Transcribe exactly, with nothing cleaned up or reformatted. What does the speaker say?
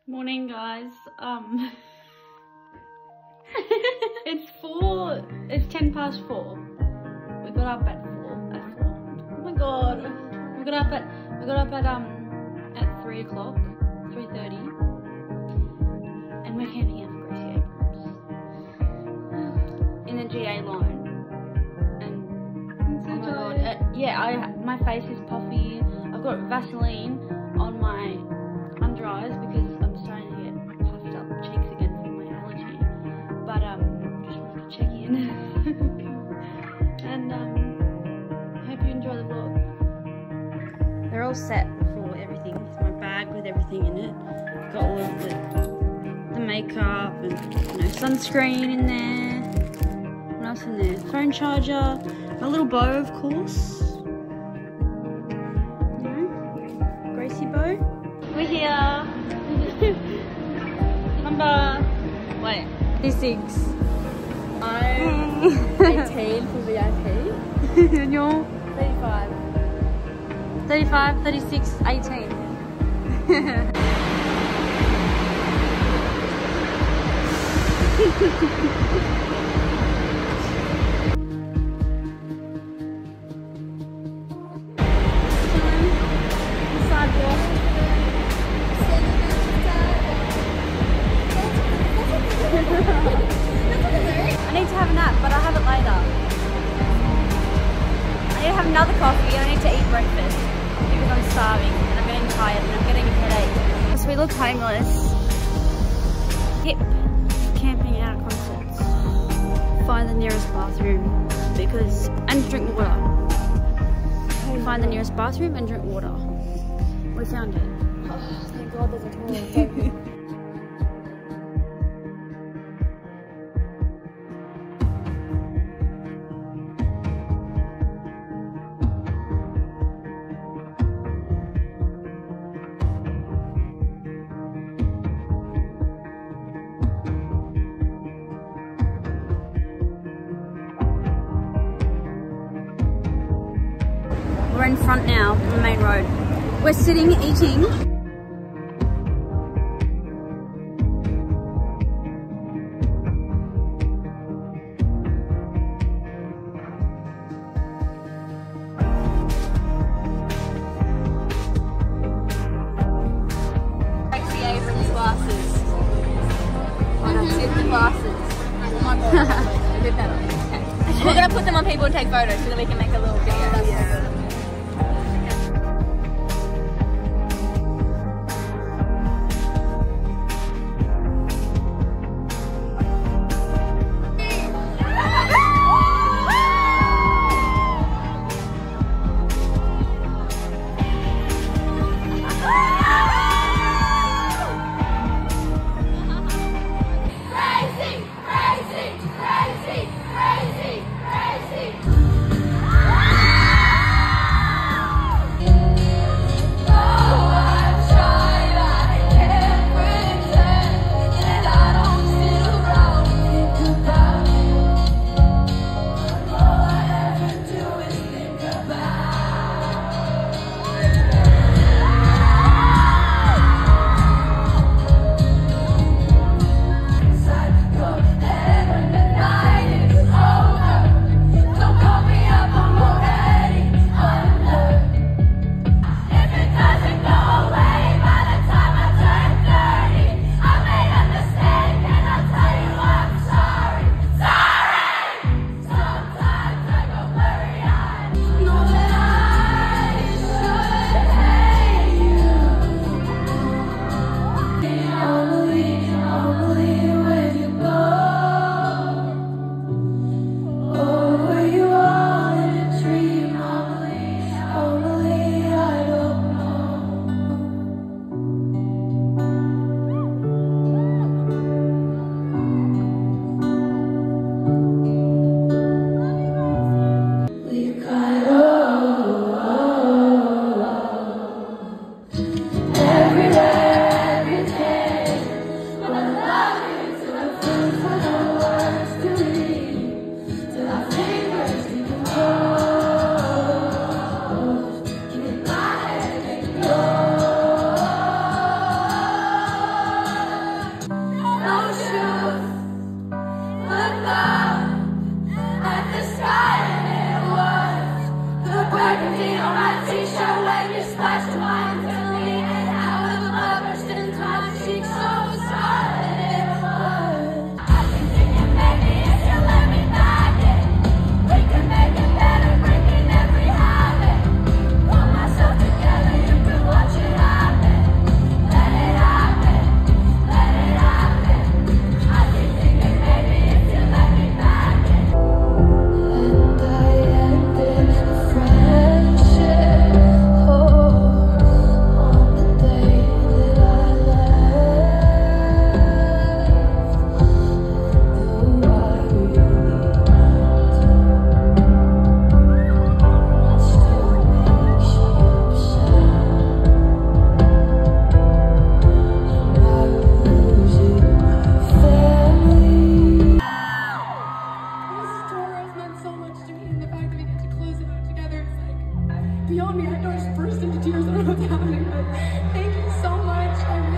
Morning, guys. Um, it's four. It's ten past four. We got up at four. At four. Oh my god. We got up at. We got up at um at three o'clock, three thirty, and we're camping out for Gracie Abrams in the G A line. And oh my god, uh, yeah, I my face is puffy. I've got Vaseline on my under eyes because I'm starting to get puffed up cheeks again from my allergy. But um, just wanted to check in. And um, hope you enjoy the vlog. They're all set for everything. It's my bag with everything in it. Got all of the the makeup and you know sunscreen in there. What else in there? Phone charger. My little bow, of course. You know, Gracie bow. We're here. Number, wait, thirty-six. I'm eighteen for V I P. And you're? thirty-five. thirty-five, thirty-six, eighteen. I need to have a nap, but I'll have it later. I need to have another coffee and I need to eat breakfast because I'm starving and I'm getting tired and I'm getting a headache. So we look homeless. Hip camping out concerts. Find the nearest bathroom because and drink water. Find the nearest bathroom and drink water. We found it. Oh, thank God there's a toilet. We're in front now on the main road. We're sitting eating. Gracie Abrams glasses. Oh, no, it's the glasses. Oh my God. A bit better. Okay. We're gonna put them on people and take photos so that we can make a little video. That's yeah. Ah! empty on my t-shirt when you splashed wine. Fill me in out of love, burst into my cheeks so solid it was. I've been thinking maybe if you let me back in, we can make it better, breaking every habit. Pull myself together, you can watch it happen. Let it happen, let it happen. I've been thinking maybe if you let me back in. And I ended the friendship, oh, on the day that I left. And though I really it still makes you sad. And I was losing my family. This tour has meant so much to me, and the fact that we get to close it out together is like beyond me. I know I just burst into tears. I don't know what's happening, but thank you so much. I